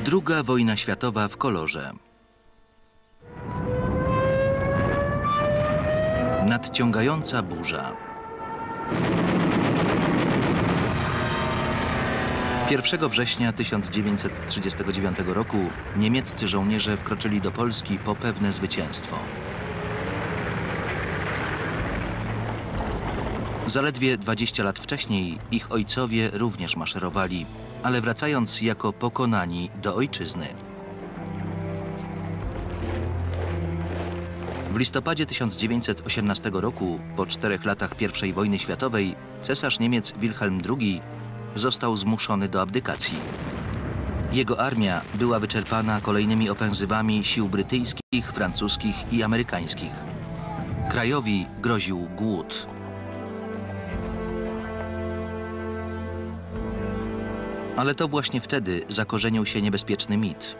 Druga wojna światowa w kolorze. Nadciągająca burza. 1 września 1939 roku niemieccy żołnierze wkroczyli do Polski po pewne zwycięstwo. Zaledwie 20 lat wcześniej ich ojcowie również maszerowali, ale wracając jako pokonani do ojczyzny. W listopadzie 1918 roku, po 4 latach I wojny światowej, cesarz Niemiec Wilhelm II został zmuszony do abdykacji. Jego armia była wyczerpana kolejnymi ofensywami sił brytyjskich, francuskich i amerykańskich. Krajowi groził głód. Ale to właśnie wtedy zakorzenił się niebezpieczny mit.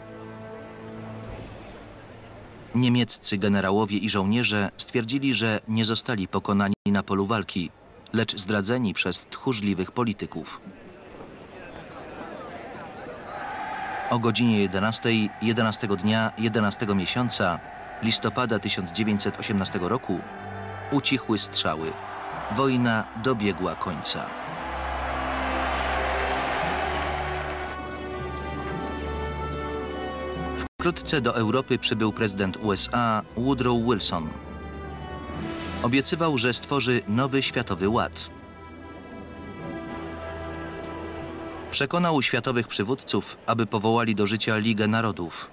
Niemieccy generałowie i żołnierze stwierdzili, że nie zostali pokonani na polu walki, lecz zdradzeni przez tchórzliwych polityków. O godzinie 11 dnia 11 miesiąca listopada 1918 roku ucichły strzały. Wojna dobiegła końca. Wkrótce do Europy przybył prezydent USA Woodrow Wilson. Obiecywał, że stworzy nowy światowy ład. Przekonał światowych przywódców, aby powołali do życia Ligę Narodów.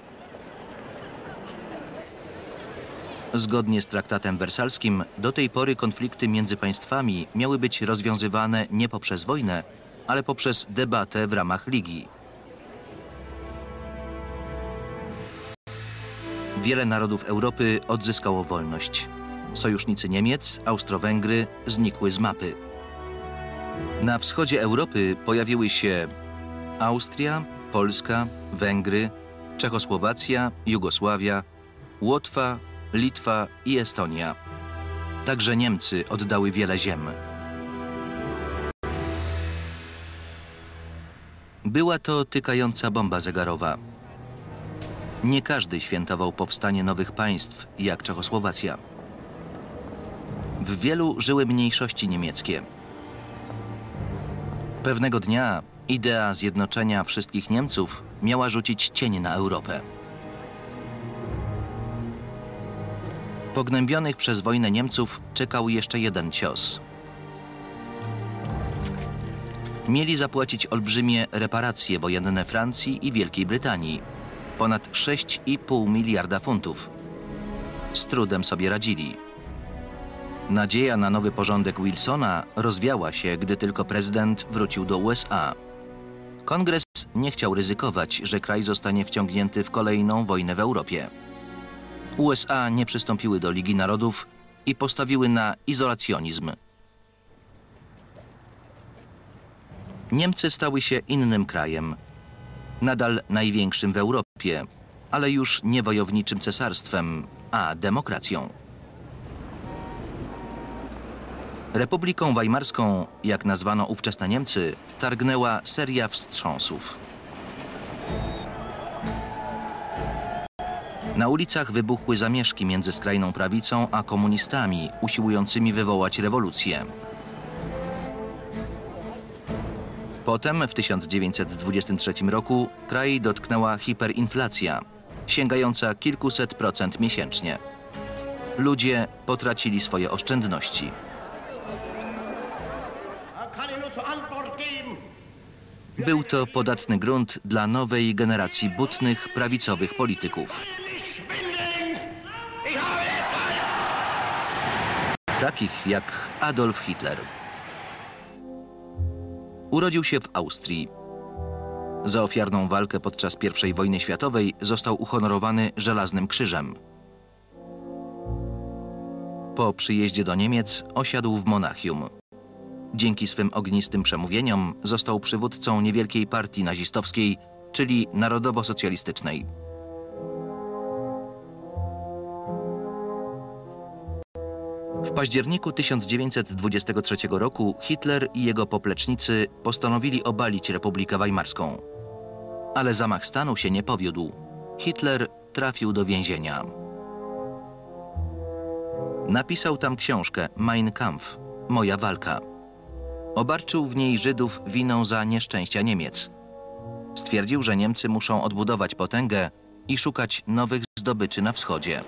Zgodnie z traktatem wersalskim, do tej pory konflikty między państwami miały być rozwiązywane nie poprzez wojnę, ale poprzez debatę w ramach Ligi. Wiele narodów Europy odzyskało wolność. Sojusznicy Niemiec, Austro-Węgry znikły z mapy. Na wschodzie Europy pojawiły się Austria, Polska, Węgry, Czechosłowacja, Jugosławia, Łotwa, Litwa i Estonia. Także Niemcy oddały wiele ziem. Była to tykająca bomba zegarowa. Nie każdy świętował powstanie nowych państw, jak Czechosłowacja. W wielu żyły mniejszości niemieckie. Pewnego dnia idea zjednoczenia wszystkich Niemców miała rzucić cień na Europę. Pognębionych przez wojnę Niemców czekał jeszcze jeden cios. Mieli zapłacić olbrzymie reparacje wojenne Francji i Wielkiej Brytanii. Ponad 6,5 miliarda funtów. Z trudem sobie radzili. Nadzieja na nowy porządek Wilsona rozwiała się, gdy tylko prezydent wrócił do USA. Kongres nie chciał ryzykować, że kraj zostanie wciągnięty w kolejną wojnę w Europie. USA nie przystąpiły do Ligi Narodów i postawiły na izolacjonizm. Niemcy stały się innym krajem. Nadal największym w Europie, ale już nie wojowniczym cesarstwem, a demokracją. Republiką Weimarską, jak nazwano ówczesne Niemcy, targnęła seria wstrząsów. Na ulicach wybuchły zamieszki między skrajną prawicą a komunistami, usiłującymi wywołać rewolucję. Potem w 1923 roku kraj dotknęła hiperinflacja, sięgająca kilkuset procent miesięcznie. Ludzie potracili swoje oszczędności. Był to podatny grunt dla nowej generacji butnych, prawicowych polityków. Takich jak Adolf Hitler. Urodził się w Austrii. Za ofiarną walkę podczas I wojny światowej został uhonorowany Żelaznym Krzyżem. Po przyjeździe do Niemiec osiadł w Monachium. Dzięki swym ognistym przemówieniom został przywódcą niewielkiej partii nazistowskiej, czyli narodowo-socjalistycznej. W październiku 1923 roku Hitler i jego poplecznicy postanowili obalić Republikę Weimarską. Ale zamach stanu się nie powiódł. Hitler trafił do więzienia. Napisał tam książkę Mein Kampf – Moja walka. Obarczył w niej Żydów winą za nieszczęścia Niemiec. Stwierdził, że Niemcy muszą odbudować potęgę i szukać nowych zdobyczy na wschodzie.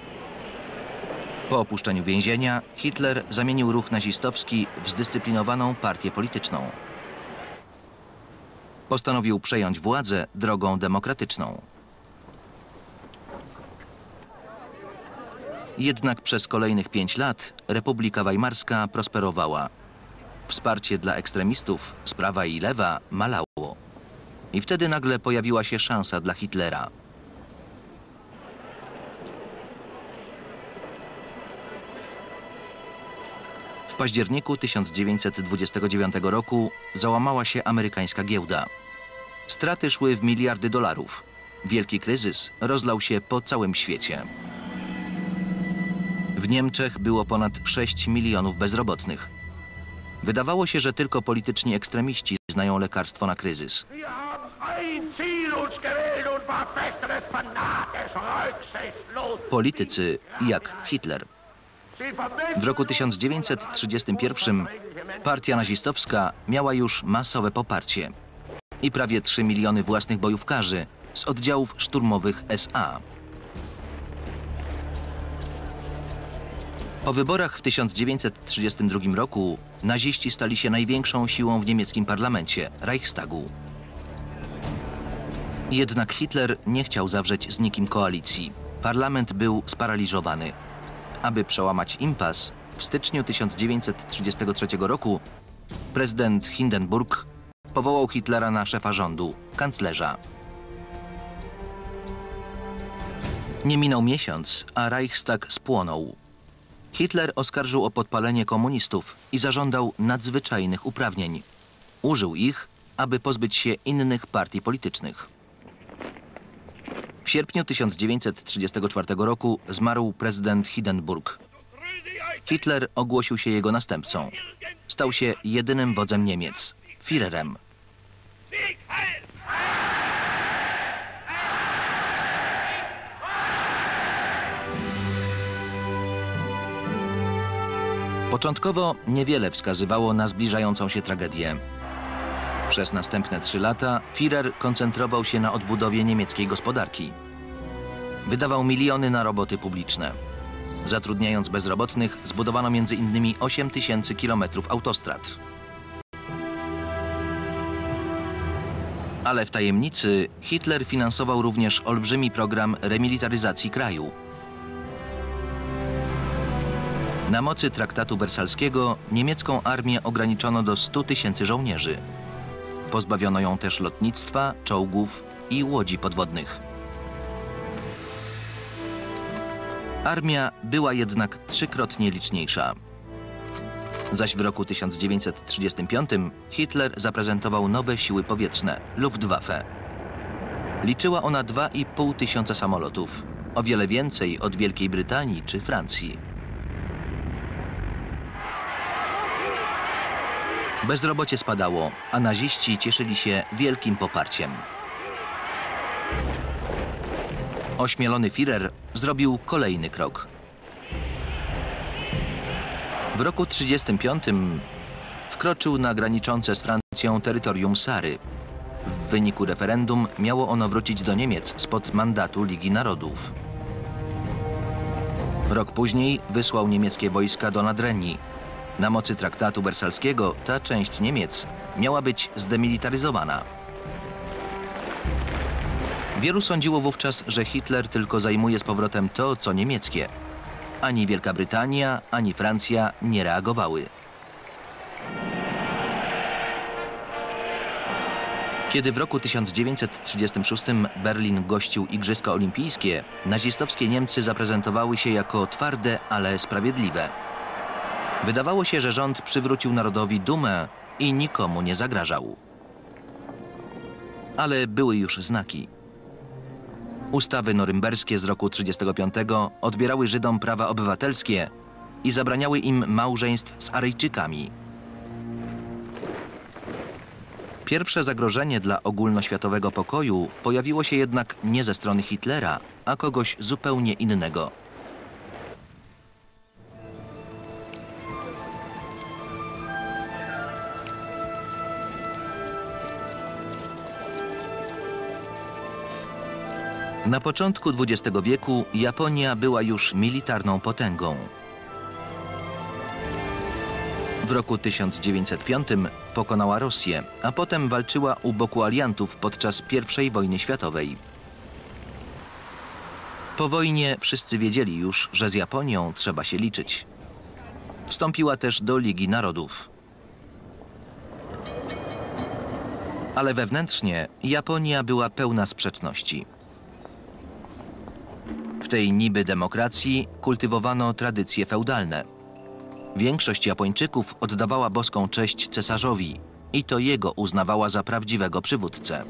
Po opuszczeniu więzienia Hitler zamienił ruch nazistowski w zdyscyplinowaną partię polityczną. Postanowił przejąć władzę drogą demokratyczną. Jednak przez kolejnych 5 lat Republika Weimarska prosperowała. Wsparcie dla ekstremistów z prawa i lewa malało. I wtedy nagle pojawiła się szansa dla Hitlera. W październiku 1929 roku załamała się amerykańska giełda. Straty szły w miliardy dolarów. Wielki kryzys rozlał się po całym świecie. W Niemczech było ponad 6 milionów bezrobotnych. Wydawało się, że tylko polityczni ekstremiści znają lekarstwo na kryzys. Politycy jak Hitler. W roku 1931 partia nazistowska miała już masowe poparcie i prawie 3 miliony własnych bojówkarzy z oddziałów szturmowych SA. Po wyborach w 1932 roku naziści stali się największą siłą w niemieckim parlamencie, Reichstagu. Jednak Hitler nie chciał zawrzeć z nikim koalicji. Parlament był sparaliżowany. Aby przełamać impas, w styczniu 1933 roku prezydent Hindenburg powołał Hitlera na szefa rządu, kanclerza. Nie minął miesiąc, a Reichstag spłonął. Hitler oskarżył o podpalenie komunistów i zażądał nadzwyczajnych uprawnień. Użył ich, aby pozbyć się innych partii politycznych. W sierpniu 1934 roku zmarł prezydent Hindenburg. Hitler ogłosił się jego następcą. Stał się jedynym wodzem Niemiec, Führerem. Początkowo niewiele wskazywało na zbliżającą się tragedię. Przez następne 3 lata Führer koncentrował się na odbudowie niemieckiej gospodarki. Wydawał miliony na roboty publiczne. Zatrudniając bezrobotnych, zbudowano m.in. 8 000 kilometrów autostrad. Ale w tajemnicy Hitler finansował również olbrzymi program remilitaryzacji kraju. Na mocy traktatu wersalskiego niemiecką armię ograniczono do 100 000 żołnierzy. Pozbawiono ją też lotnictwa, czołgów i łodzi podwodnych. Armia była jednak 3-krotnie liczniejsza. Zaś w roku 1935 Hitler zaprezentował nowe siły powietrzne, Luftwaffe. Liczyła ona 2,5 tysiąca samolotów, o wiele więcej od Wielkiej Brytanii czy Francji. Bezrobocie spadało, a naziści cieszyli się wielkim poparciem. Ośmielony Führer zrobił kolejny krok. W roku 1935 wkroczył na graniczące z Francją terytorium Sary. W wyniku referendum miało ono wrócić do Niemiec spod mandatu Ligi Narodów. Rok później wysłał niemieckie wojska do Nadrenii. Na mocy traktatu wersalskiego ta część Niemiec miała być zdemilitaryzowana. Wielu sądziło wówczas, że Hitler tylko zajmuje z powrotem to, co niemieckie. Ani Wielka Brytania, ani Francja nie reagowały. Kiedy w roku 1936 Berlin gościł Igrzyska Olimpijskie, nazistowskie Niemcy zaprezentowały się jako twarde, ale sprawiedliwe. Wydawało się, że rząd przywrócił narodowi dumę i nikomu nie zagrażał. Ale były już znaki. Ustawy norymberskie z roku 1935 odbierały Żydom prawa obywatelskie i zabraniały im małżeństw z Aryjczykami. Pierwsze zagrożenie dla ogólnoświatowego pokoju pojawiło się jednak nie ze strony Hitlera, a kogoś zupełnie innego. Na początku XX wieku Japonia była już militarną potęgą. W roku 1905 pokonała Rosję, a potem walczyła u boku aliantów podczas I wojny światowej. Po wojnie wszyscy wiedzieli już, że z Japonią trzeba się liczyć. Wstąpiła też do Ligi Narodów. Ale wewnętrznie Japonia była pełna sprzeczności. W tej niby demokracji kultywowano tradycje feudalne. Większość Japończyków oddawała boską cześć cesarzowi i to jego uznawała za prawdziwego przywódcę.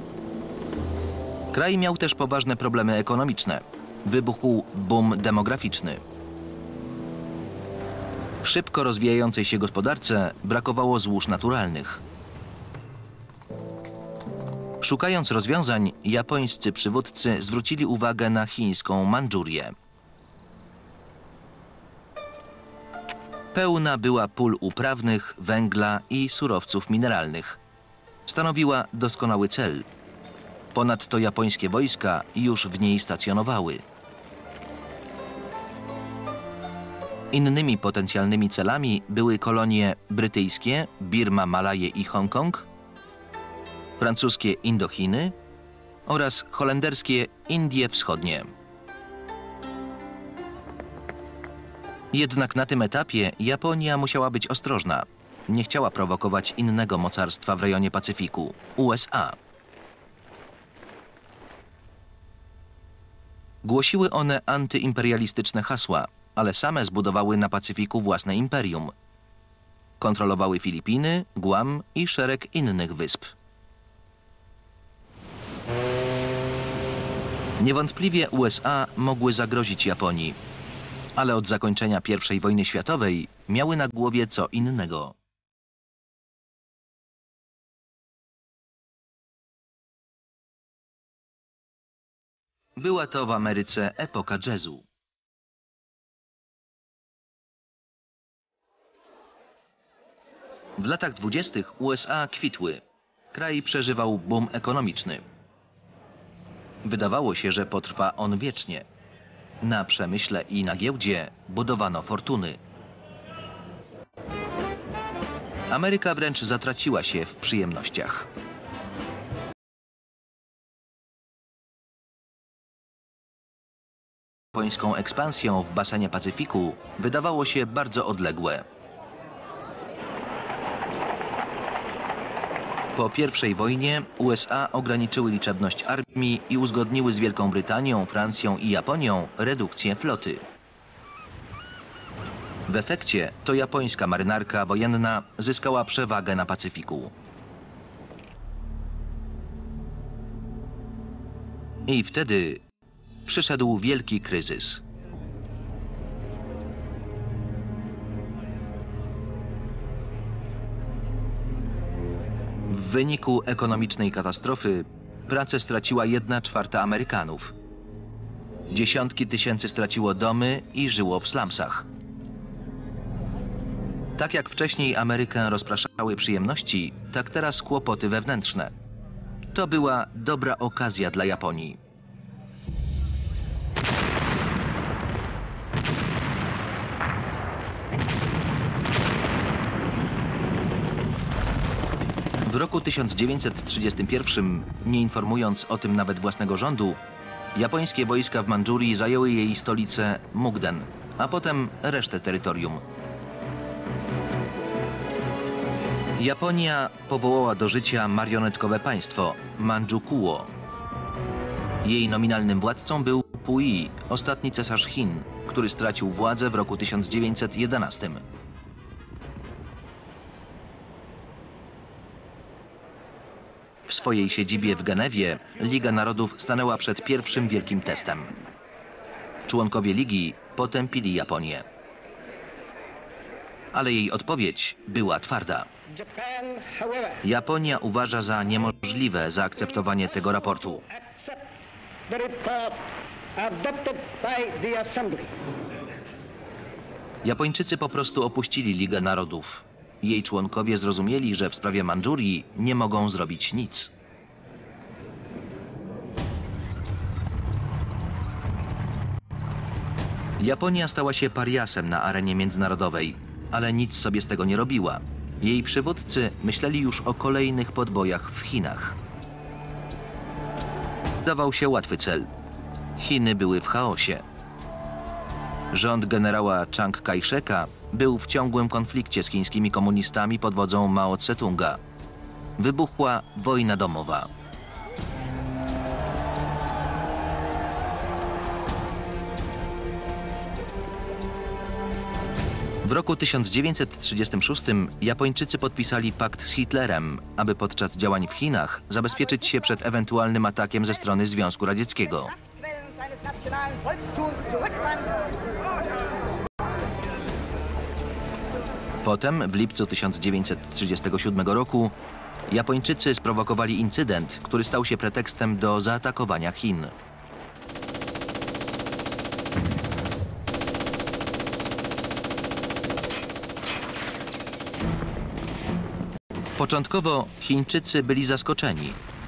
Kraj miał też poważne problemy ekonomiczne. Wybuchł boom demograficzny. Szybko rozwijającej się gospodarce brakowało złóż naturalnych. Szukając rozwiązań, japońscy przywódcy zwrócili uwagę na chińską Mandżurię. Pełna była pól uprawnych, węgla i surowców mineralnych. Stanowiła doskonały cel. Ponadto japońskie wojska już w niej stacjonowały. Innymi potencjalnymi celami były kolonie brytyjskie, Birma, Malaje i Hongkong, francuskie Indochiny oraz holenderskie Indie Wschodnie. Jednak na tym etapie Japonia musiała być ostrożna. Nie chciała prowokować innego mocarstwa w rejonie Pacyfiku – USA. Głosiły one antyimperialistyczne hasła, ale same zbudowały na Pacyfiku własne imperium. Kontrolowały Filipiny, Guam i szereg innych wysp. Niewątpliwie USA mogły zagrozić Japonii, ale od zakończenia I wojny światowej miały na głowie co innego. Była to w Ameryce epoka jazzu. W latach 20. USA kwitły. Kraj przeżywał boom ekonomiczny. Wydawało się, że potrwa on wiecznie. Na przemyśle i na giełdzie budowano fortuny. Ameryka wręcz zatraciła się w przyjemnościach. Japońską ekspansją w basenie Pacyfiku wydawało się bardzo odległe. Po I wojnie USA ograniczyły liczebność armii i uzgodniły z Wielką Brytanią, Francją i Japonią redukcję floty. W efekcie to japońska marynarka wojenna zyskała przewagę na Pacyfiku. I wtedy przyszedł wielki kryzys. W wyniku ekonomicznej katastrofy pracę straciła 1/4 Amerykanów. Dziesiątki tysięcy straciło domy i żyło w slumsach. Tak jak wcześniej Amerykę rozpraszały przyjemności, tak teraz kłopoty wewnętrzne. To była dobra okazja dla Japonii. W roku 1931, nie informując o tym nawet własnego rządu, japońskie wojska w Mandżurii zajęły jej stolicę Mukden, a potem resztę terytorium. Japonia powołała do życia marionetkowe państwo Mandżukuo. Jej nominalnym władcą był Puyi, ostatni cesarz Chin, który stracił władzę w roku 1911. W swojej siedzibie w Genewie Liga Narodów stanęła przed pierwszym wielkim testem. Członkowie Ligi potępili Japonię. Ale jej odpowiedź była twarda. Japonia uważa za niemożliwe zaakceptowanie tego raportu. Japończycy po prostu opuścili Ligę Narodów. Jej członkowie zrozumieli, że w sprawie Mandżurii nie mogą zrobić nic. Japonia stała się pariasem na arenie międzynarodowej, ale nic sobie z tego nie robiła. Jej przywódcy myśleli już o kolejnych podbojach w Chinach. Dawał się łatwy cel. Chiny były w chaosie. Rząd generała Chiang Kai-sheka był w ciągłym konflikcie z chińskimi komunistami pod wodzą Mao Tse-tunga. Wybuchła wojna domowa. W roku 1936 Japończycy podpisali pakt z Hitlerem, aby podczas działań w Chinach zabezpieczyć się przed ewentualnym atakiem ze strony Związku Radzieckiego. Potem, w lipcu 1937 roku, Japończycy sprowokowali incydent, który stał się pretekstem do zaatakowania Chin. Początkowo Chińczycy byli zaskoczeni,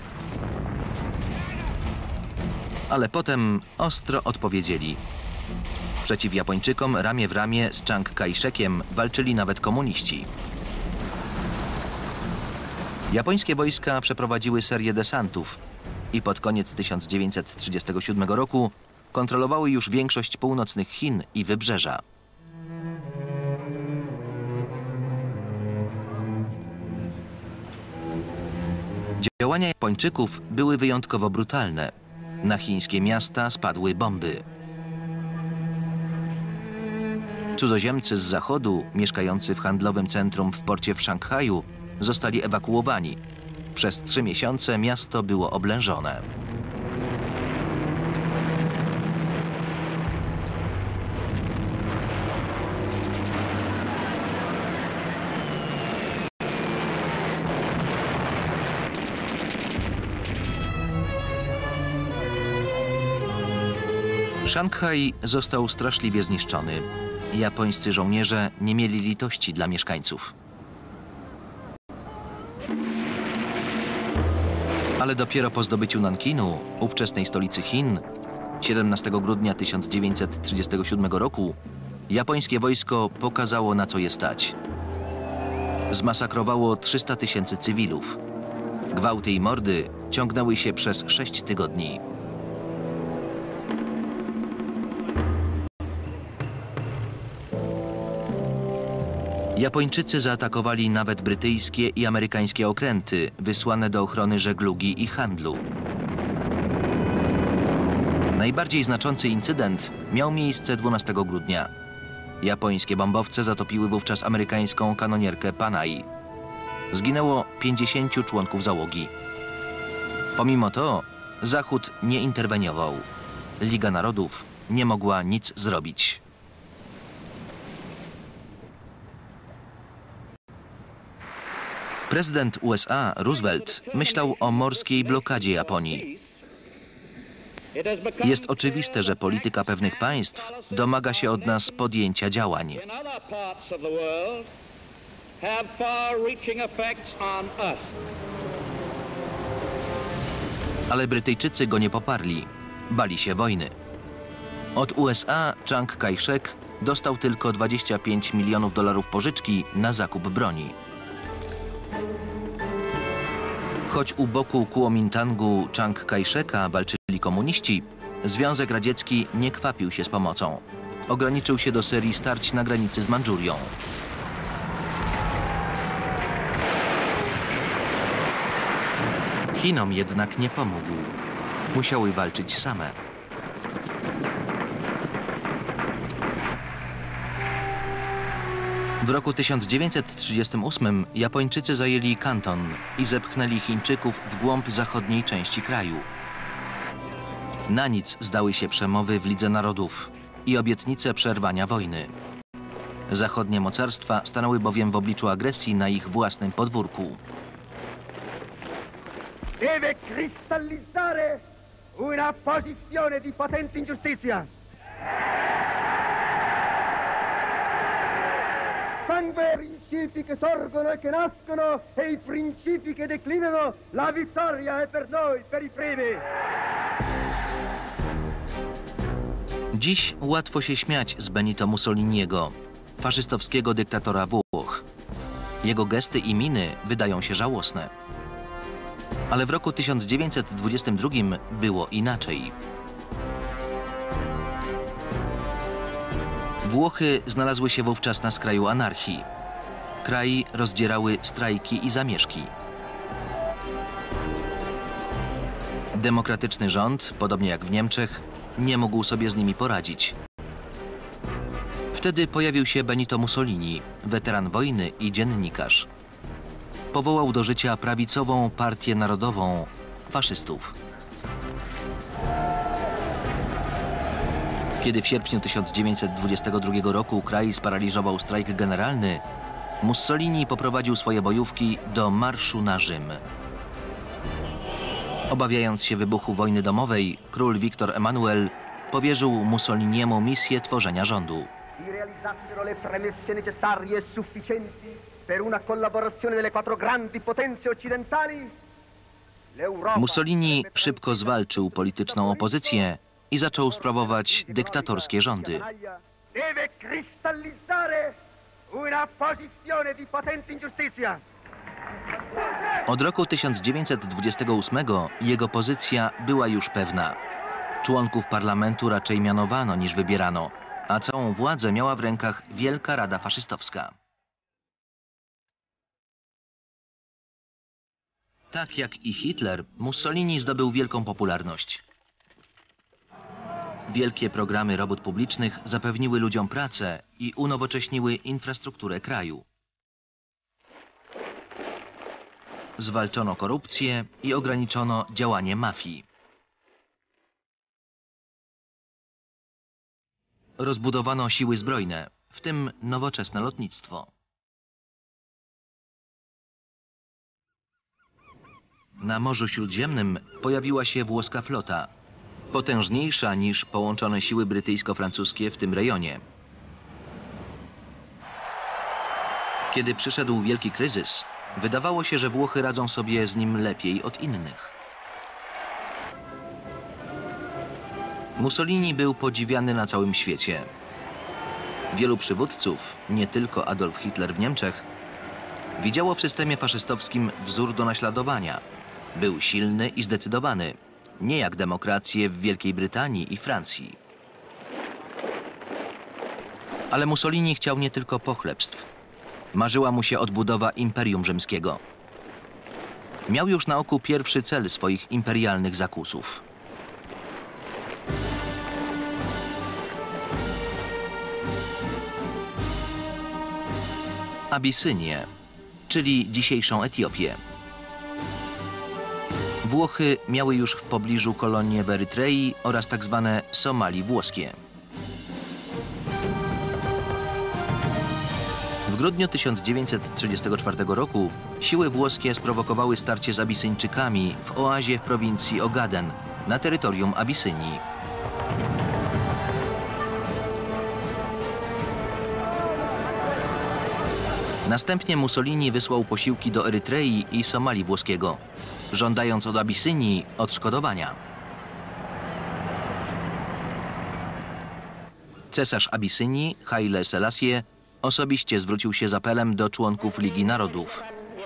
ale potem ostro odpowiedzieli. Przeciw Japończykom ramię w ramię z Chiang Kai-shekiem walczyli nawet komuniści. Japońskie wojska przeprowadziły serię desantów i pod koniec 1937 roku kontrolowały już większość północnych Chin i wybrzeża. Działania Japończyków były wyjątkowo brutalne. Na chińskie miasta spadły bomby. Cudzoziemcy z zachodu, mieszkający w handlowym centrum w porcie w Szanghaju, zostali ewakuowani. Przez 3 miesiące miasto było oblężone. Szanghaj został straszliwie zniszczony. Japońscy żołnierze nie mieli litości dla mieszkańców. Ale dopiero po zdobyciu Nankinu, ówczesnej stolicy Chin, 17 grudnia 1937 roku, japońskie wojsko pokazało, na co je stać. Zmasakrowało 300 000 cywilów. Gwałty i mordy ciągnęły się przez 6 tygodni. Japończycy zaatakowali nawet brytyjskie i amerykańskie okręty wysłane do ochrony żeglugi i handlu. Najbardziej znaczący incydent miał miejsce 12 grudnia. Japońskie bombowce zatopiły wówczas amerykańską kanonierkę Panay. Zginęło 50 członków załogi. Pomimo to Zachód nie interweniował. Liga Narodów nie mogła nic zrobić. Prezydent USA Roosevelt myślał o morskiej blokadzie Japonii. Jest oczywiste, że polityka pewnych państw domaga się od nas podjęcia działań. Ale Brytyjczycy go nie poparli. Bali się wojny. Od USA Chiang Kai-shek dostał tylko $25 milionów pożyczki na zakup broni. Choć u boku Kuomintangu Chiang Kai-sheka walczyli komuniści, Związek Radziecki nie kwapił się z pomocą. Ograniczył się do serii starć na granicy z Mandżurią. Chinom jednak nie pomógł. Musiały walczyć same. W roku 1938 Japończycy zajęli Kanton i zepchnęli Chińczyków w głąb zachodniej części kraju. Na nic zdały się przemowy w Lidze Narodów i obietnice przerwania wojny. Zachodnie mocarstwa stanęły bowiem w obliczu agresji na ich własnym podwórku. Deve cristallizzare una posizione di potente ingiustizia. Sangue, principi che sorgono e che nascono e i principi che declinano, la vittoria è per noi, per i primi. Dziś łatwo się śmiać z Benito Mussoliniego, faszystowskiego dyktatora Włoch. Jego gesty i miny wydają się żałosne. Ale w roku 1922 było inaczej. Włochy znalazły się wówczas na skraju anarchii. Kraj rozdzierały strajki i zamieszki. Demokratyczny rząd, podobnie jak w Niemczech, nie mógł sobie z nimi poradzić. Wtedy pojawił się Benito Mussolini, weteran wojny i dziennikarz. Powołał do życia prawicową Partię Narodową faszystów. Kiedy w sierpniu 1922 roku kraj sparaliżował strajk generalny, Mussolini poprowadził swoje bojówki do marszu na Rzym. Obawiając się wybuchu wojny domowej, król Wiktor Emanuel powierzył Mussoliniemu misję tworzenia rządu. Mussolini szybko zwalczył polityczną opozycję i zaczął sprawować dyktatorskie rządy. Od roku 1928 jego pozycja była już pewna. Członków parlamentu raczej mianowano niż wybierano, a całą władzę miała w rękach Wielka Rada Faszystowska. Tak jak i Hitler, Mussolini zdobył wielką popularność. Wielkie programy robót publicznych zapewniły ludziom pracę i unowocześniły infrastrukturę kraju. Zwalczono korupcję i ograniczono działanie mafii. Rozbudowano siły zbrojne, w tym nowoczesne lotnictwo. Na Morzu Śródziemnym pojawiła się włoska flota, potężniejsza niż połączone siły brytyjsko-francuskie w tym rejonie. Kiedy przyszedł wielki kryzys, wydawało się, że Włochy radzą sobie z nim lepiej od innych. Mussolini był podziwiany na całym świecie. Wielu przywódców, nie tylko Adolf Hitler w Niemczech, widziało w systemie faszystowskim wzór do naśladowania. Był silny i zdecydowany, nie jak demokracje w Wielkiej Brytanii i Francji. Ale Mussolini chciał nie tylko pochlebstw. Marzyła mu się odbudowa Imperium Rzymskiego. Miał już na oku pierwszy cel swoich imperialnych zakusów. Abisynię, czyli dzisiejszą Etiopię. Włochy miały już w pobliżu kolonie w Erytrei oraz tak zwane Somalii włoskie. W grudniu 1934 roku siły włoskie sprowokowały starcie z Abisyńczykami w oazie w prowincji Ogaden na terytorium Abisynii. Następnie Mussolini wysłał posiłki do Erytrei i Somalii włoskiego, żądając od Abisynii odszkodowania. Cesarz Abisynii, Haile Selassie, osobiście zwrócił się z apelem do członków Ligi Narodów.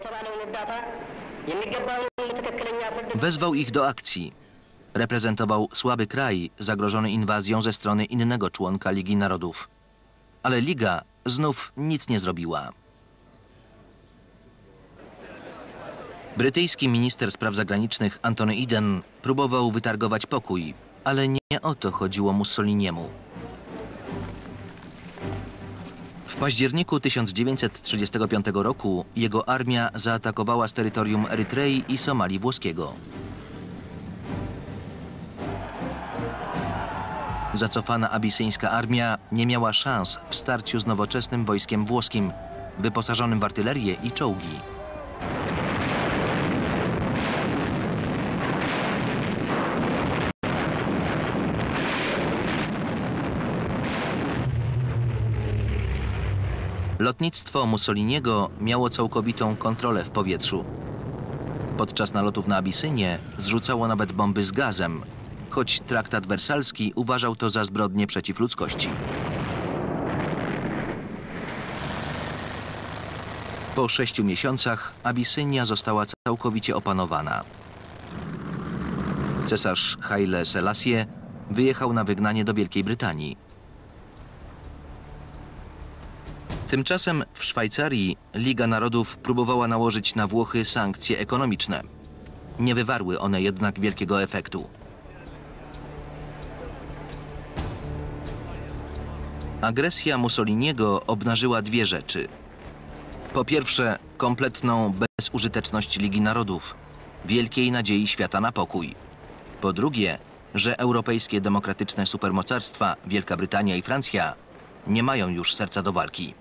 Wezwał ich do akcji. Reprezentował słaby kraj, zagrożony inwazją ze strony innego członka Ligi Narodów. Ale Liga znów nic nie zrobiła. Brytyjski minister spraw zagranicznych Anthony Eden próbował wytargować pokój, ale nie o to chodziło Mussoliniemu. W październiku 1935 roku jego armia zaatakowała z terytorium Erytrei i Somalii włoskiego. Zacofana abisyńska armia nie miała szans w starciu z nowoczesnym wojskiem włoskim, wyposażonym w artylerię i czołgi. Lotnictwo Mussoliniego miało całkowitą kontrolę w powietrzu. Podczas nalotów na Abisynię zrzucało nawet bomby z gazem, choć traktat wersalski uważał to za zbrodnię przeciw ludzkości. Po 6 miesiącach Abisynia została całkowicie opanowana. Cesarz Haile Selassie wyjechał na wygnanie do Wielkiej Brytanii. Tymczasem w Szwajcarii Liga Narodów próbowała nałożyć na Włochy sankcje ekonomiczne. Nie wywarły one jednak wielkiego efektu. Agresja Mussoliniego obnażyła dwie rzeczy. Po pierwsze, kompletną bezużyteczność Ligi Narodów, wielkiej nadziei świata na pokój. Po drugie, że europejskie demokratyczne supermocarstwa, Wielka Brytania i Francja, nie mają już serca do walki.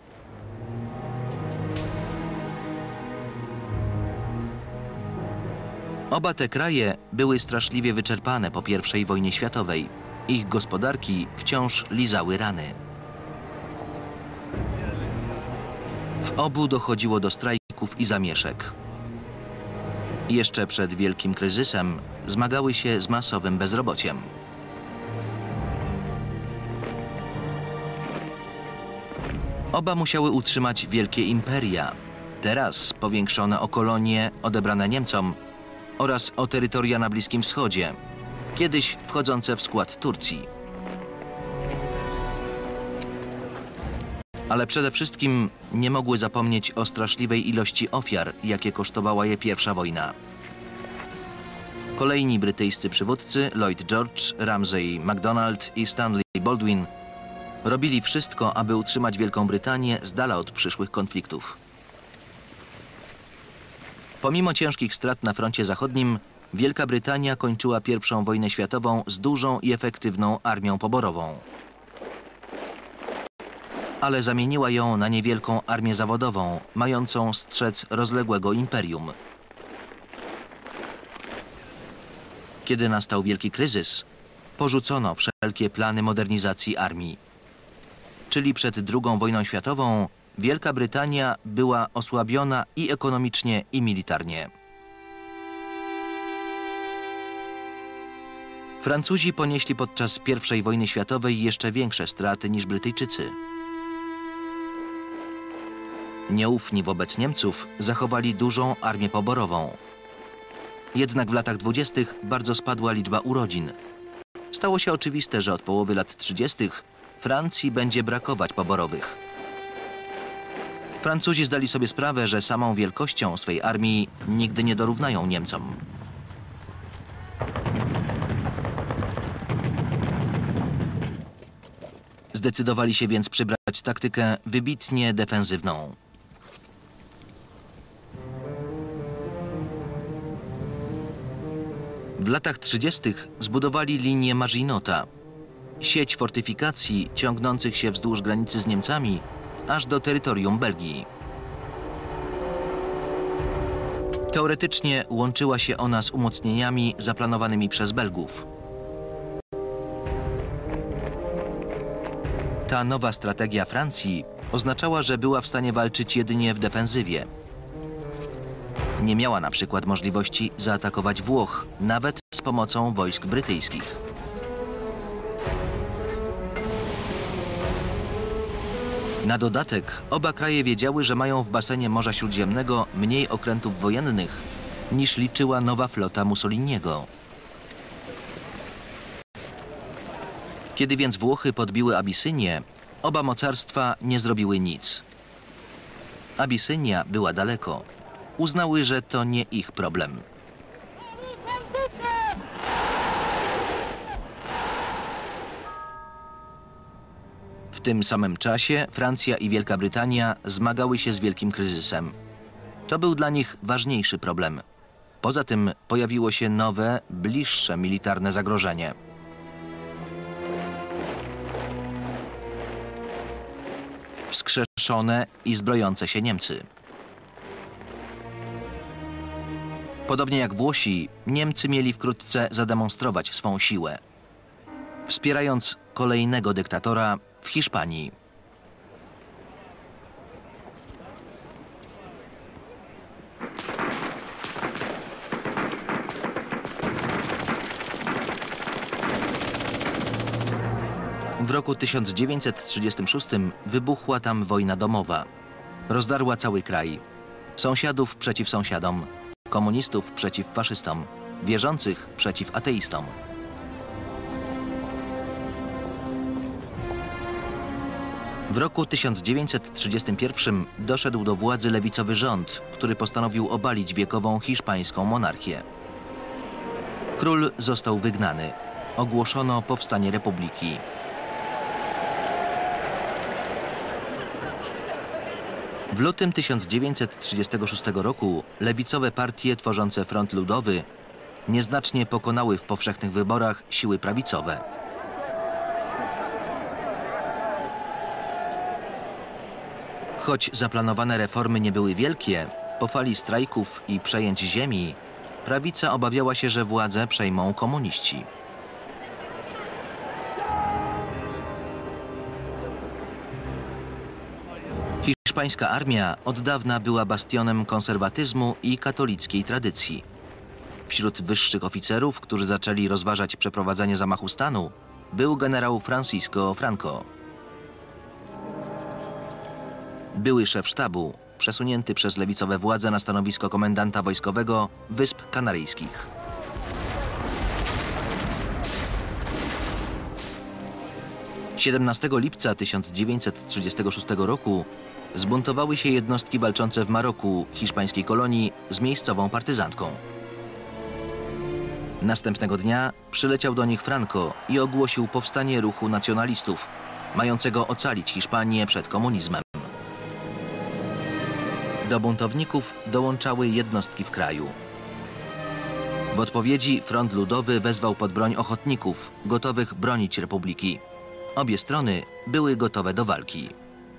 Oba te kraje były straszliwie wyczerpane po I wojnie światowej. Ich gospodarki wciąż lizały rany. W obu dochodziło do strajków i zamieszek. Jeszcze przed wielkim kryzysem zmagały się z masowym bezrobociem. Oba musiały utrzymać wielkie imperia, teraz powiększone o kolonie odebrane Niemcom oraz o terytoria na Bliskim Wschodzie, kiedyś wchodzące w skład Turcji. Ale przede wszystkim nie mogły zapomnieć o straszliwej ilości ofiar, jakie kosztowała je I wojna. Kolejni brytyjscy przywódcy Lloyd George, Ramsay MacDonald i Stanley Baldwin robili wszystko, aby utrzymać Wielką Brytanię z dala od przyszłych konfliktów. Pomimo ciężkich strat na froncie zachodnim, Wielka Brytania kończyła I wojnę światową z dużą i efektywną armią poborową. Ale zamieniła ją na niewielką armię zawodową, mającą strzec rozległego imperium. Kiedy nastał wielki kryzys, porzucono wszelkie plany modernizacji armii. Czyli przed II wojną światową Wielka Brytania była osłabiona i ekonomicznie, i militarnie. Francuzi ponieśli podczas I wojny światowej jeszcze większe straty niż Brytyjczycy. Nieufni wobec Niemców zachowali dużą armię poborową. Jednak w latach 20. bardzo spadła liczba urodzin. Stało się oczywiste, że od połowy lat 30. Francji będzie brakować poborowych. Francuzi zdali sobie sprawę, że samą wielkością swej armii nigdy nie dorównają Niemcom. Zdecydowali się więc przybrać taktykę wybitnie defensywną. W latach 30. zbudowali linię Maginota, sieć fortyfikacji ciągnących się wzdłuż granicy z Niemcami aż do terytorium Belgii. Teoretycznie łączyła się ona z umocnieniami zaplanowanymi przez Belgów. Ta nowa strategia Francji oznaczała, że była w stanie walczyć jedynie w defensywie. Nie miała na przykład możliwości zaatakować Włoch, nawet z pomocą wojsk brytyjskich. Na dodatek oba kraje wiedziały, że mają w basenie Morza Śródziemnego mniej okrętów wojennych niż liczyła nowa flota Mussoliniego. Kiedy więc Włochy podbiły Abisynię, oba mocarstwa nie zrobiły nic. Abisynia była daleko. Uznały, że to nie ich problem. W tym samym czasie Francja i Wielka Brytania zmagały się z wielkim kryzysem. To był dla nich ważniejszy problem. Poza tym pojawiło się nowe, bliższe militarne zagrożenie. wskrzeszone i zbrojące się Niemcy. Podobnie jak Włosi, Niemcy mieli wkrótce zademonstrować swą siłę, wspierając kolejnego dyktatora w Hiszpanii. W roku 1936 wybuchła tam wojna domowa. Rozdarła cały kraj. Sąsiadów przeciw sąsiadom, komunistów przeciw faszystom, wierzących przeciw ateistom. W roku 1931 doszedł do władzy lewicowy rząd, który postanowił obalić wiekową hiszpańską monarchię. Król został wygnany. Ogłoszono powstanie republiki. W lutym 1936 roku lewicowe partie tworzące Front Ludowy nieznacznie pokonały w powszechnych wyborach siły prawicowe. Choć zaplanowane reformy nie były wielkie, po fali strajków i przejęć ziemi, prawica obawiała się, że władzę przejmą komuniści. Hiszpańska armia od dawna była bastionem konserwatyzmu i katolickiej tradycji. Wśród wyższych oficerów, którzy zaczęli rozważać przeprowadzenie zamachu stanu, był generał Francisco Franco. Były szef sztabu, przesunięty przez lewicowe władze na stanowisko komendanta wojskowego Wysp Kanaryjskich. – 17 lipca 1936 roku zbuntowały się jednostki walczące w Maroku, hiszpańskiej kolonii, z miejscową partyzantką. Następnego dnia przyleciał do nich Franco i ogłosił powstanie ruchu nacjonalistów, mającego ocalić Hiszpanię przed komunizmem. Do buntowników dołączały jednostki w kraju. W odpowiedzi Front Ludowy wezwał pod broń ochotników, gotowych bronić republiki. Obie strony były gotowe do walki.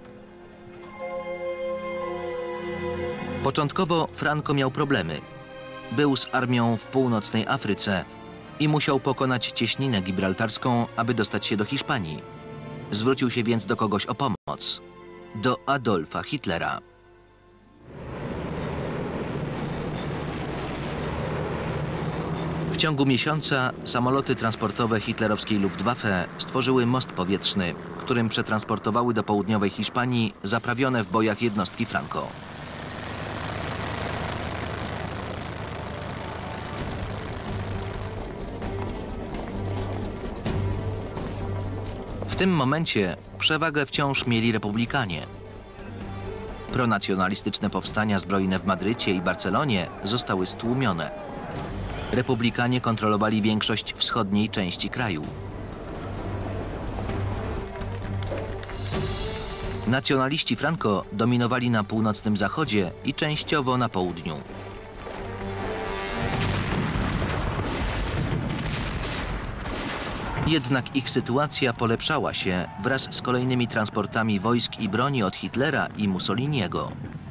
Początkowo Franco miał problemy. Był z armią w północnej Afryce i musiał pokonać cieśninę gibraltarską, aby dostać się do Hiszpanii. Zwrócił się więc do kogoś o pomoc. Do Adolfa Hitlera. W ciągu miesiąca samoloty transportowe hitlerowskiej Luftwaffe stworzyły most powietrzny, którym przetransportowały do południowej Hiszpanii zaprawione w bojach jednostki Franco. W tym momencie przewagę wciąż mieli republikanie. Pronacjonalistyczne powstania zbrojne w Madrycie i Barcelonie zostały stłumione. Republikanie kontrolowali większość wschodniej części kraju. Nacjonaliści Franco dominowali na północnym zachodzie i częściowo na południu. Jednak ich sytuacja polepszała się wraz z kolejnymi transportami wojsk i broni od Hitlera i Mussoliniego.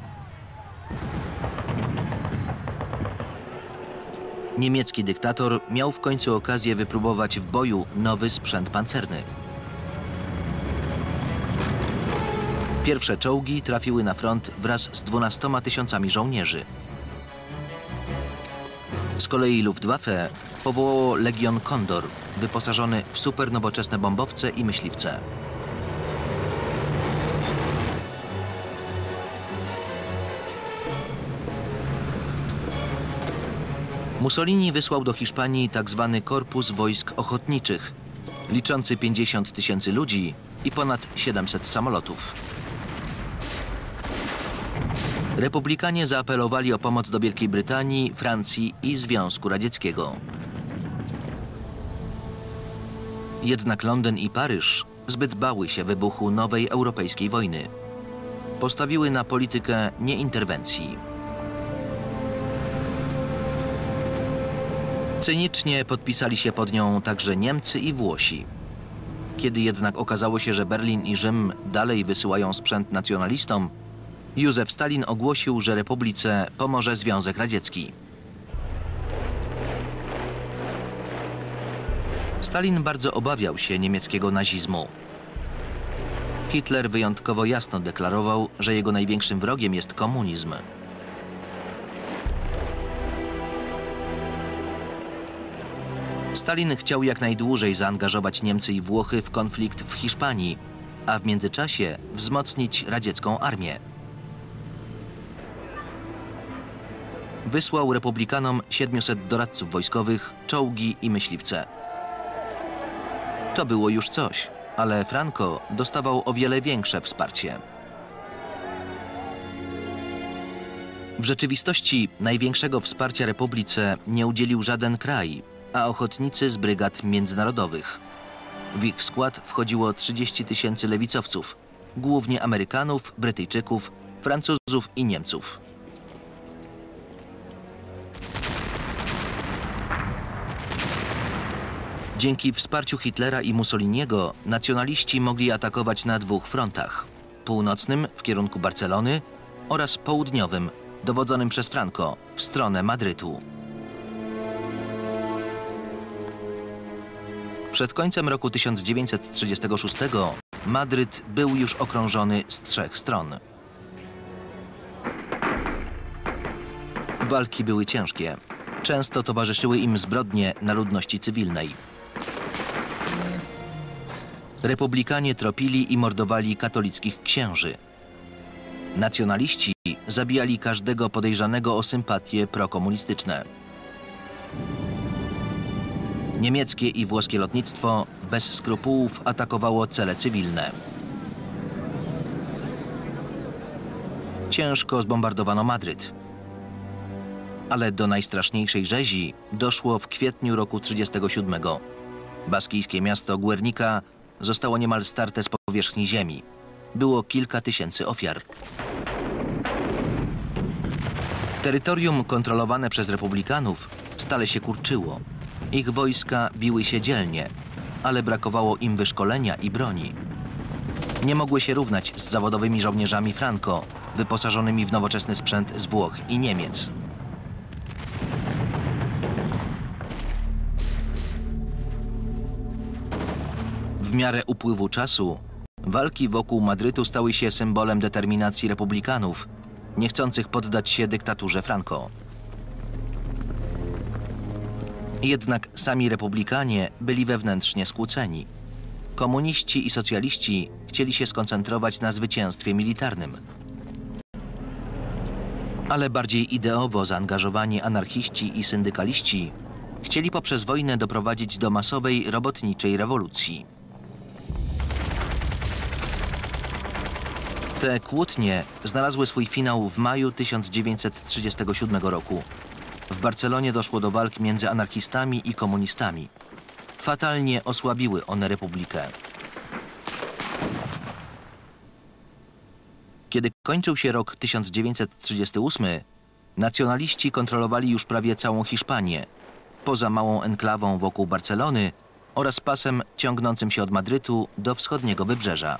Niemiecki dyktator miał w końcu okazję wypróbować w boju nowy sprzęt pancerny. Pierwsze czołgi trafiły na front wraz z 12 000 żołnierzy. Z kolei Luftwaffe powołało Legion Kondor, wyposażony w supernowoczesne bombowce i myśliwce. Mussolini wysłał do Hiszpanii tzw. Korpus Wojsk Ochotniczych, liczący 50 000 ludzi i ponad 700 samolotów. Republikanie zaapelowali o pomoc do Wielkiej Brytanii, Francji i Związku Radzieckiego. Jednak Londyn i Paryż zbyt bały się wybuchu nowej europejskiej wojny. Postawiły na politykę nieinterwencji. Cynicznie podpisali się pod nią także Niemcy i Włosi. Kiedy jednak okazało się, że Berlin i Rzym dalej wysyłają sprzęt nacjonalistom, Józef Stalin ogłosił, że Republice pomoże Związek Radziecki. Stalin bardzo obawiał się niemieckiego nazizmu. Hitler wyjątkowo jasno deklarował, że jego największym wrogiem jest komunizm. Stalin chciał jak najdłużej zaangażować Niemcy i Włochy w konflikt w Hiszpanii, a w międzyczasie wzmocnić radziecką armię. Wysłał republikanom 700 doradców wojskowych, czołgi i myśliwce. To było już coś, ale Franco dostawał o wiele większe wsparcie. W rzeczywistości największego wsparcia Republice nie udzielił żaden kraj, a ochotnicy z brygad międzynarodowych. W ich skład wchodziło 30 000 lewicowców, głównie Amerykanów, Brytyjczyków, Francuzów i Niemców. Dzięki wsparciu Hitlera i Mussoliniego nacjonaliści mogli atakować na dwóch frontach: północnym w kierunku Barcelony oraz południowym, dowodzonym przez Franco, w stronę Madrytu. Przed końcem roku 1936 Madryt był już okrążony z 3 stron. Walki były ciężkie. Często towarzyszyły im zbrodnie na ludności cywilnej. Republikanie tropili i mordowali katolickich księży. Nacjonaliści zabijali każdego podejrzanego o sympatie prokomunistyczne. Niemieckie i włoskie lotnictwo bez skrupułów atakowało cele cywilne. Ciężko zbombardowano Madryt. Ale do najstraszniejszej rzezi doszło w kwietniu roku 1937. Baskijskie miasto Guernica zostało niemal starte z powierzchni ziemi. Było kilka tysięcy ofiar. Terytorium kontrolowane przez republikanów stale się kurczyło. Ich wojska biły się dzielnie, ale brakowało im wyszkolenia i broni. Nie mogły się równać z zawodowymi żołnierzami Franco, wyposażonymi w nowoczesny sprzęt z Włoch i Niemiec. W miarę upływu czasu walki wokół Madrytu stały się symbolem determinacji republikanów, nie chcących poddać się dyktaturze Franco. Jednak sami republikanie byli wewnętrznie skłóceni. Komuniści i socjaliści chcieli się skoncentrować na zwycięstwie militarnym. Ale bardziej ideowo zaangażowani anarchiści i syndykaliści chcieli poprzez wojnę doprowadzić do masowej robotniczej rewolucji. Te kłótnie znalazły swój finał w maju 1937 roku. W Barcelonie doszło do walk między anarchistami i komunistami. Fatalnie osłabiły one republikę. Kiedy kończył się rok 1938, nacjonaliści kontrolowali już prawie całą Hiszpanię, poza małą enklawą wokół Barcelony oraz pasem ciągnącym się od Madrytu do wschodniego wybrzeża.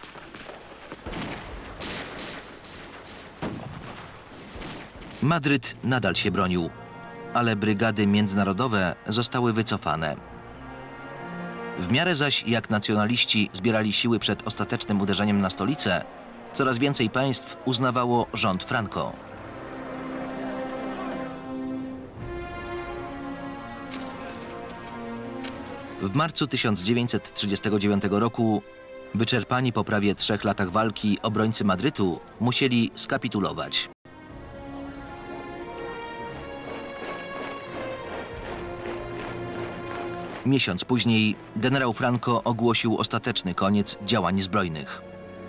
Madryt nadal się bronił, ale brygady międzynarodowe zostały wycofane. W miarę zaś jak nacjonaliści zbierali siły przed ostatecznym uderzeniem na stolicę, coraz więcej państw uznawało rząd Franco. W marcu 1939 roku wyczerpani po prawie 3 latach walki obrońcy Madrytu musieli skapitulować. Miesiąc później generał Franco ogłosił ostateczny koniec działań zbrojnych.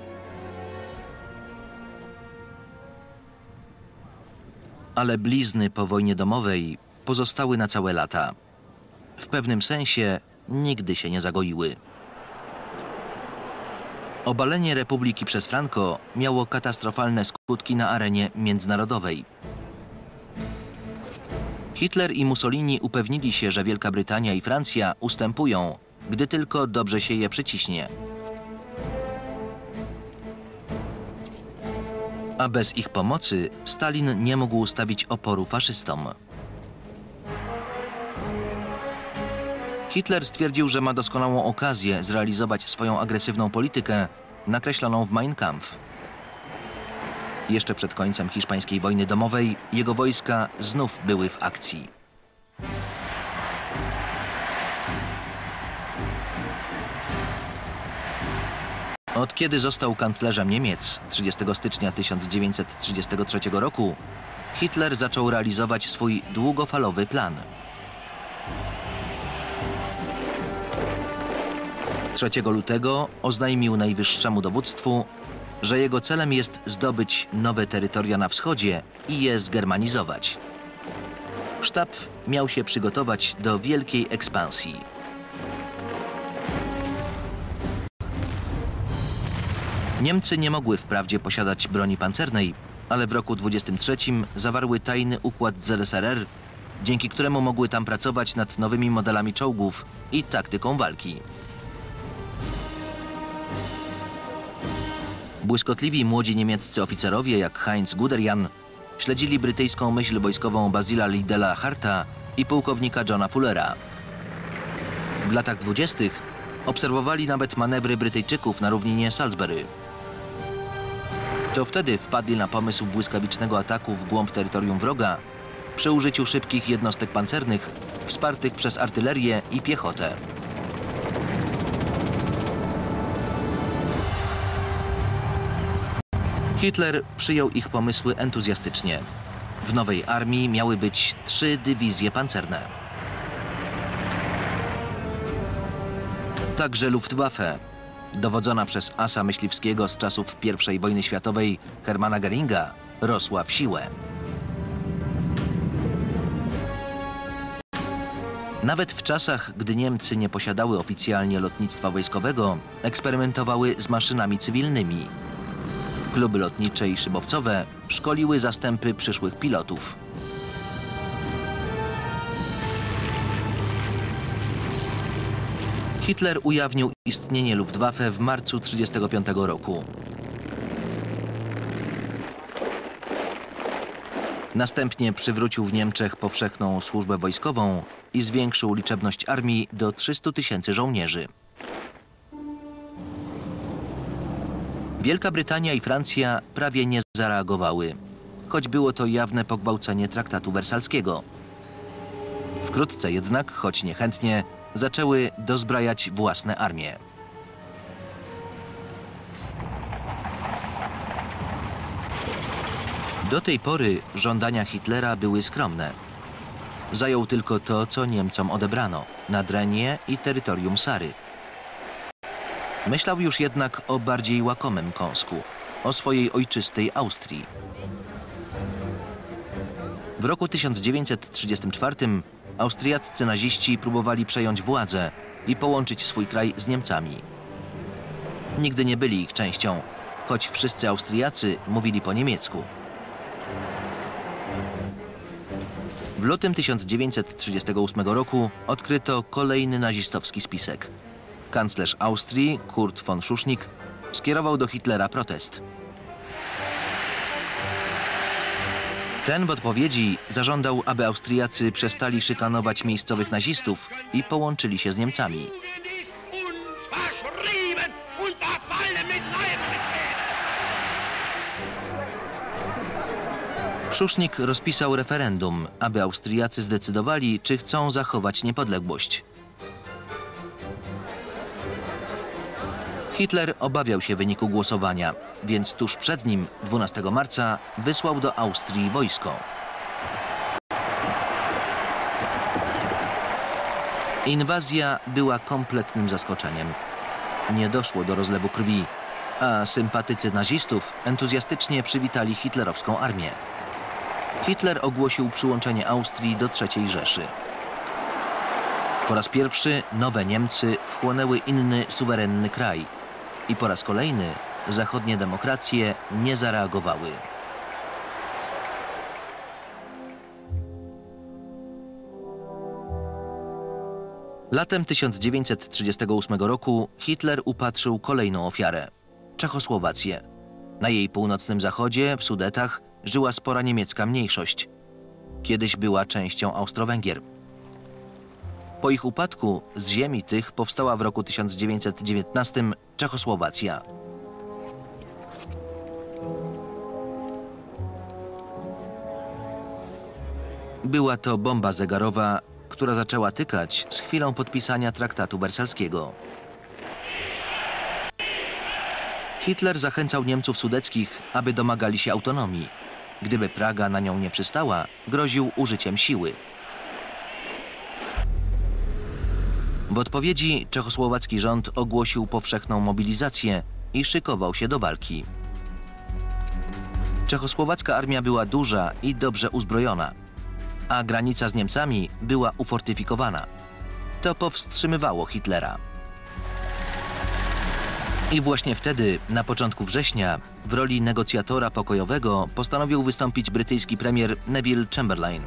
Ale blizny po wojnie domowej pozostały na całe lata. W pewnym sensie nigdy się nie zagoiły. Obalenie republiki przez Franco miało katastrofalne skutki na arenie międzynarodowej. Hitler i Mussolini upewnili się, że Wielka Brytania i Francja ustępują, gdy tylko dobrze się je przyciśnie. A bez ich pomocy Stalin nie mógł stawić oporu faszystom. Hitler stwierdził, że ma doskonałą okazję zrealizować swoją agresywną politykę nakreśloną w Mein Kampf. Jeszcze przed końcem hiszpańskiej wojny domowej jego wojska znów były w akcji. Od kiedy został kanclerzem Niemiec 30 stycznia 1933 roku, Hitler zaczął realizować swój długofalowy plan. 3 lutego oznajmił najwyższemu dowództwu, że jego celem jest zdobyć nowe terytoria na wschodzie i je zgermanizować. Sztab miał się przygotować do wielkiej ekspansji. Niemcy nie mogły wprawdzie posiadać broni pancernej, ale w roku 23 zawarły tajny układ z ZSRR, dzięki któremu mogły tam pracować nad nowymi modelami czołgów i taktyką walki. Błyskotliwi młodzi niemieccy oficerowie jak Heinz Guderian śledzili brytyjską myśl wojskową Basila Liddela Harta i pułkownika Johna Fullera. W latach 20. obserwowali nawet manewry Brytyjczyków na równinie Salisbury. To wtedy wpadli na pomysł błyskawicznego ataku w głąb terytorium wroga przy użyciu szybkich jednostek pancernych wspartych przez artylerię i piechotę. Hitler przyjął ich pomysły entuzjastycznie. W nowej armii miały być 3 dywizje pancerne. Także Luftwaffe, dowodzona przez asa myśliwskiego z czasów I wojny światowej Hermana Göringa, rosła w siłę. Nawet w czasach, gdy Niemcy nie posiadały oficjalnie lotnictwa wojskowego, eksperymentowały z maszynami cywilnymi. Kluby lotnicze i szybowcowe szkoliły zastępy przyszłych pilotów. Hitler ujawnił istnienie Luftwaffe w marcu 1935 roku. Następnie przywrócił w Niemczech powszechną służbę wojskową i zwiększył liczebność armii do 300 000 żołnierzy. Wielka Brytania i Francja prawie nie zareagowały, choć było to jawne pogwałcenie traktatu wersalskiego. Wkrótce jednak, choć niechętnie, zaczęły dozbrajać własne armie. Do tej pory żądania Hitlera były skromne. Zajął tylko to, co Niemcom odebrano – Nadrenię i terytorium Sary. Myślał już jednak o bardziej łakomym kąsku – o swojej ojczystej Austrii. W roku 1934 austriaccy naziści próbowali przejąć władzę i połączyć swój kraj z Niemcami. Nigdy nie byli ich częścią, choć wszyscy Austriacy mówili po niemiecku. W lutym 1938 roku odkryto kolejny nazistowski spisek. Kanclerz Austrii, Kurt von Schuschnigg, skierował do Hitlera protest. Ten w odpowiedzi zażądał, aby Austriacy przestali szykanować miejscowych nazistów i połączyli się z Niemcami. Schuschnigg rozpisał referendum, aby Austriacy zdecydowali, czy chcą zachować niepodległość. Hitler obawiał się wyniku głosowania, więc tuż przed nim, 12 marca, wysłał do Austrii wojsko. Inwazja była kompletnym zaskoczeniem. Nie doszło do rozlewu krwi, a sympatycy nazistów entuzjastycznie przywitali hitlerowską armię. Hitler ogłosił przyłączenie Austrii do III Rzeszy. Po raz pierwszy nowe Niemcy wchłonęły inny suwerenny kraj i po raz kolejny zachodnie demokracje nie zareagowały. Latem 1938 roku Hitler upatrzył kolejną ofiarę – Czechosłowację. Na jej północnym zachodzie, w Sudetach, żyła spora niemiecka mniejszość. Kiedyś była częścią Austro-Węgier. Po ich upadku z ziemi tych powstała w roku 1919 Czechosłowacja. Była to bomba zegarowa, która zaczęła tykać z chwilą podpisania traktatu wersalskiego. Hitler zachęcał Niemców sudeckich, aby domagali się autonomii. Gdyby Praga na nią nie przystała, groził użyciem siły. W odpowiedzi czechosłowacki rząd ogłosił powszechną mobilizację i szykował się do walki. Czechosłowacka armia była duża i dobrze uzbrojona, a granica z Niemcami była ufortyfikowana. To powstrzymywało Hitlera. I właśnie wtedy, na początku września, w roli negocjatora pokojowego postanowił wystąpić brytyjski premier Neville Chamberlain.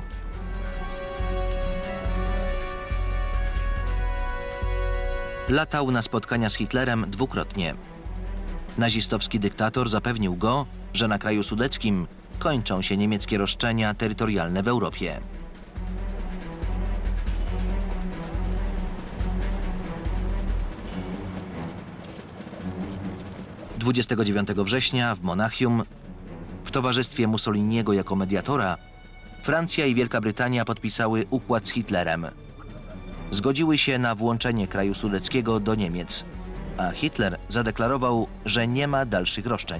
Latał na spotkania z Hitlerem dwukrotnie. Nazistowski dyktator zapewnił go, że na kraju sudeckim kończą się niemieckie roszczenia terytorialne w Europie. – 29 września w Monachium, w towarzystwie Mussoliniego jako mediatora, Francja i Wielka Brytania podpisały układ z Hitlerem. Zgodziły się na włączenie kraju sudeckiego do Niemiec, a Hitler zadeklarował, że nie ma dalszych roszczeń.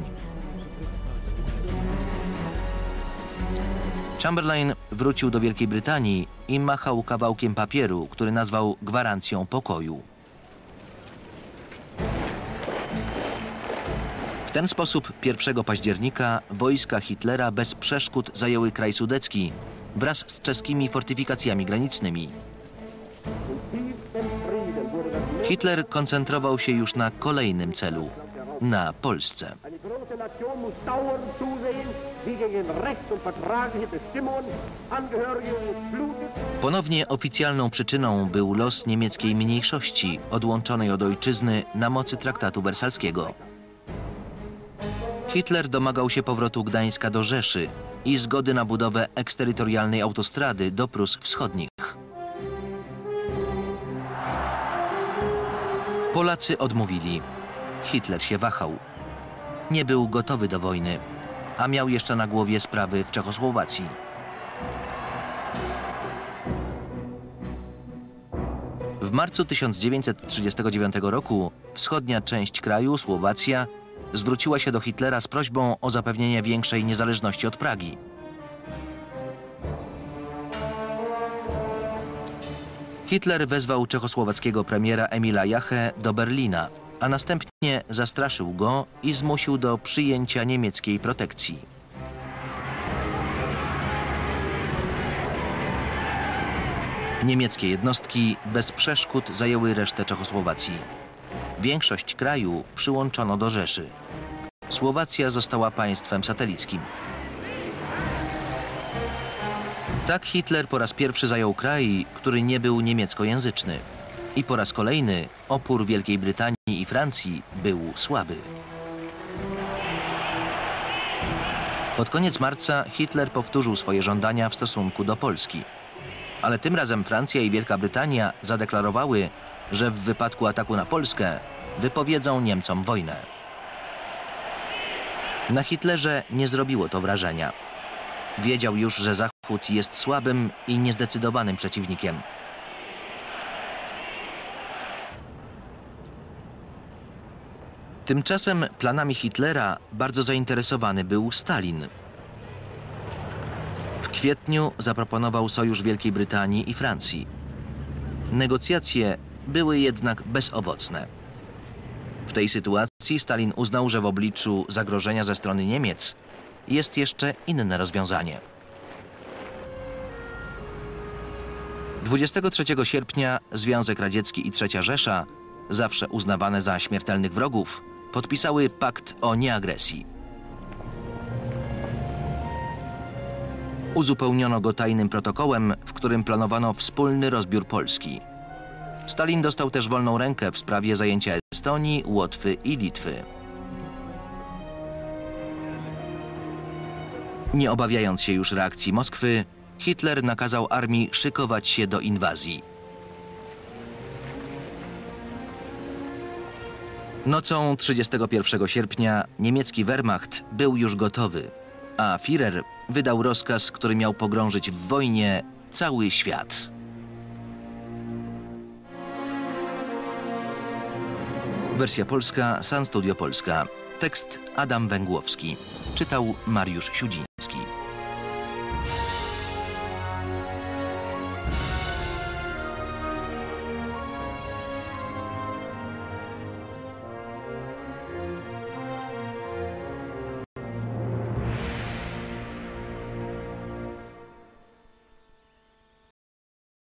Chamberlain wrócił do Wielkiej Brytanii i machał kawałkiem papieru, który nazwał gwarancją pokoju. W ten sposób 1 października wojska Hitlera bez przeszkód zajęły kraj sudecki wraz z czeskimi fortyfikacjami granicznymi. Hitler koncentrował się już na kolejnym celu – na Polsce. Ponownie oficjalną przyczyną był los niemieckiej mniejszości odłączonej od ojczyzny na mocy traktatu wersalskiego. Hitler domagał się powrotu Gdańska do Rzeszy i zgody na budowę eksterytorialnej autostrady do Prus Wschodnich. Polacy odmówili. Hitler się wahał. Nie był gotowy do wojny, a miał jeszcze na głowie sprawy w Czechosłowacji. W marcu 1939 roku wschodnia część kraju, Słowacja, zwróciła się do Hitlera z prośbą o zapewnienie większej niezależności od Pragi. Hitler wezwał czechosłowackiego premiera Emila Jachę do Berlina, a następnie zastraszył go i zmusił do przyjęcia niemieckiej protekcji. Niemieckie jednostki bez przeszkód zajęły resztę Czechosłowacji. Większość kraju przyłączono do Rzeszy. Słowacja została państwem satelickim. Tak Hitler po raz pierwszy zajął kraj, który nie był niemieckojęzyczny. I po raz kolejny opór Wielkiej Brytanii i Francji był słaby. Pod koniec marca Hitler powtórzył swoje żądania w stosunku do Polski. Ale tym razem Francja i Wielka Brytania zadeklarowały, że w wypadku ataku na Polskę wypowiedzą Niemcom wojnę. Na Hitlerze nie zrobiło to wrażenia. Wiedział już, że Zachód jest słabym i niezdecydowanym przeciwnikiem. Tymczasem planami Hitlera bardzo zainteresowany był Stalin. W kwietniu zaproponował sojusz Wielkiej Brytanii i Francji. Negocjacje były jednak bezowocne. W tej sytuacji Stalin uznał, że w obliczu zagrożenia ze strony Niemiec jest jeszcze inne rozwiązanie. 23 sierpnia Związek Radziecki i III Rzesza, zawsze uznawane za śmiertelnych wrogów, podpisały pakt o nieagresji. Uzupełniono go tajnym protokołem, w którym planowano wspólny rozbiór Polski. Stalin dostał też wolną rękę w sprawie zajęcia Estonii, Łotwy i Litwy. Nie obawiając się już reakcji Moskwy, Hitler nakazał armii szykować się do inwazji. Nocą 31 sierpnia niemiecki Wehrmacht był już gotowy, a Führer wydał rozkaz, który miał pogrążyć w wojnie cały świat. Wersja polska, San Studio Polska. Tekst Adam Węgłowski. Czytał Mariusz Siudziński.